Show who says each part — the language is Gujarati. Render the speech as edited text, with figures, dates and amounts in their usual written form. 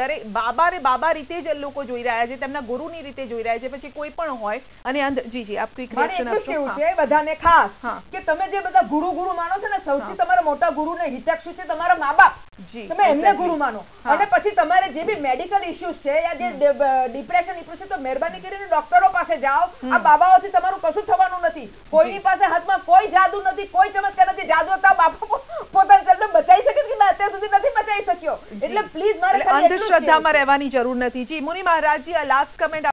Speaker 1: દરેક બાબા રીતે જ લોકો જોઈ રહ્યા છે, તેમના ગુરુની રીતે જોઈ રહ્યા છે, પછી કોઈ પણ હોય અને જી આપ ક્વિક રિએક્શન આપશો.
Speaker 2: કેવું છે બધાને ખાસ કે તમે જે બધા ગુરુ માનો છો ને, સૌથી તમારા મોટા ગુરુ ને હિતક શું છે? તમારા મા બાપ. તમે એમને ગુરુ માનો. અને પછી તમારે જે બી મેડિકલ ઇશ્યુઝ છે યા જે ડિપ્રેશન છે, તો મહેરબાની કરીને ડોક્ટરો પાસે જાઓ. આ બાબાઓથી તમારું કશું થવાનું નથી. કોઈની પાસે હાથમાં કોઈ જાદુ નથી, કોઈ ચમત્કાર નથી. જાદુ હતા બાપા પોતાના શરીરને બચાવી શકે કે અત્યાર સુધી નથી બચાવી શક્યો. એટલે પ્લીઝ મારે
Speaker 1: અંધશ્રદ્ધામાં રહેવાની જરૂર નથી. જી મુનિ મહારાજજી, આ લાસ્ટ કમેન્ટ